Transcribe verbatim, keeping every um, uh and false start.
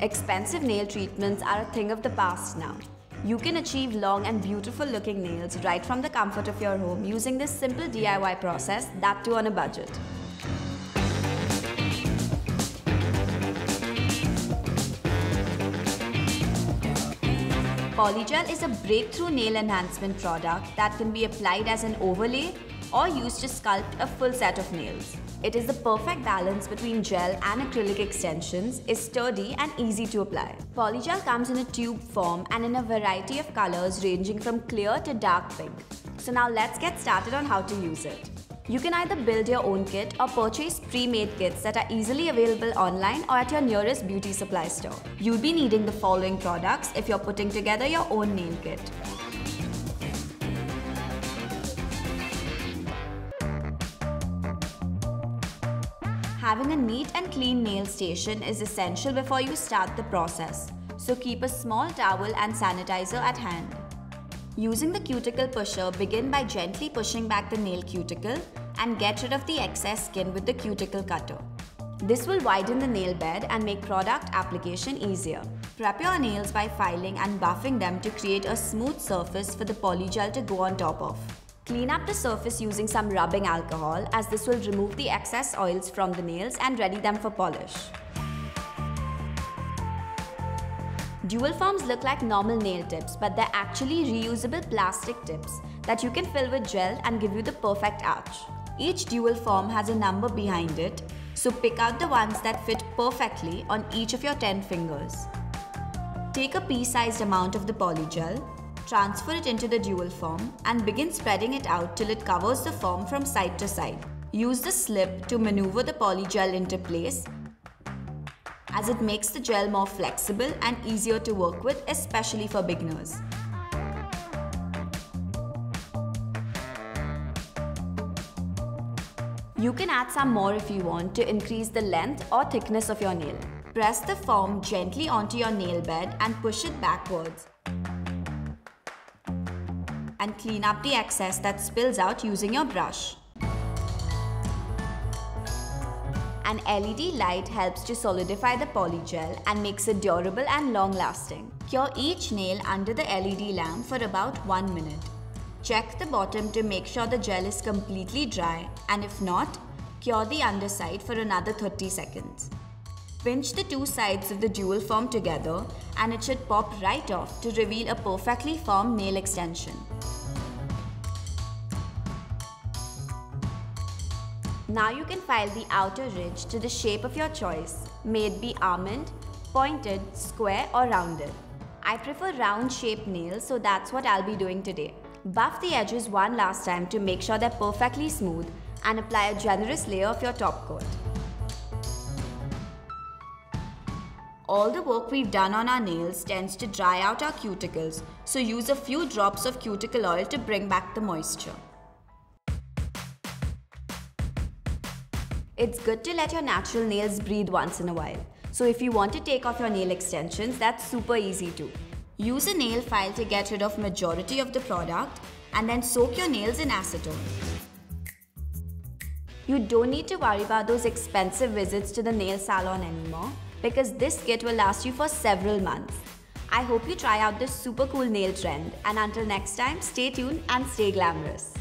Expensive nail treatments are a thing of the past now. You can achieve long and beautiful looking nails right from the comfort of your home using this simple D I Y process, that too on a budget. Polygel is a breakthrough nail enhancement product that can be applied as an overlay or used to sculpt a full set of nails. It is the perfect balance between gel and acrylic extensions, is sturdy and easy to apply. Polygel comes in a tube form and in a variety of colors ranging from clear to dark pink. So now let's get started on how to use it. You can either build your own kit or purchase pre-made kits that are easily available online or at your nearest beauty supply store. You'll be needing the following products if you're putting together your own nail kit. Having a neat and clean nail station is essential before you start the process, so keep a small towel and sanitizer at hand. Using the cuticle pusher, begin by gently pushing back the nail cuticle and get rid of the excess skin with the cuticle cutter. This will widen the nail bed and make product application easier. Prep your nails by filing and buffing them to create a smooth surface for the polygel to go on top of. Clean up the surface using some rubbing alcohol, as this will remove the excess oils from the nails and ready them for polish. Dual forms look like normal nail tips, but they're actually reusable plastic tips that you can fill with gel and give you the perfect arch. Each dual form has a number behind it, so pick out the ones that fit perfectly on each of your ten fingers. Take a pea-sized amount of the polygel, transfer it into the dual form and begin spreading it out till it covers the form from side to side. Use the slip to maneuver the polygel into place, as it makes the gel more flexible and easier to work with, especially for beginners. You can add some more if you want to increase the length or thickness of your nail. Press the form gently onto your nail bed and push it backwards, and clean up the excess that spills out using your brush. An L E D light helps to solidify the polygel and makes it durable and long-lasting. Cure each nail under the L E D lamp for about one minute. Check the bottom to make sure the gel is completely dry, and if not, cure the underside for another thirty seconds. Pinch the two sides of the dual form together and it should pop right off to reveal a perfectly formed nail extension. Now you can file the outer ridge to the shape of your choice. May it be almond, pointed, square or rounded. I prefer round shaped nails, so that's what I'll be doing today. Buff the edges one last time to make sure they're perfectly smooth and apply a generous layer of your top coat. All the work we've done on our nails tends to dry out our cuticles, so use a few drops of cuticle oil to bring back the moisture. It's good to let your natural nails breathe once in a while. So if you want to take off your nail extensions, that's super easy too. Use a nail file to get rid of majority of the product and then soak your nails in acetone. You don't need to worry about those expensive visits to the nail salon anymore, because this kit will last you for several months. I hope you try out this super cool nail trend, and until next time, stay tuned and stay glamorous.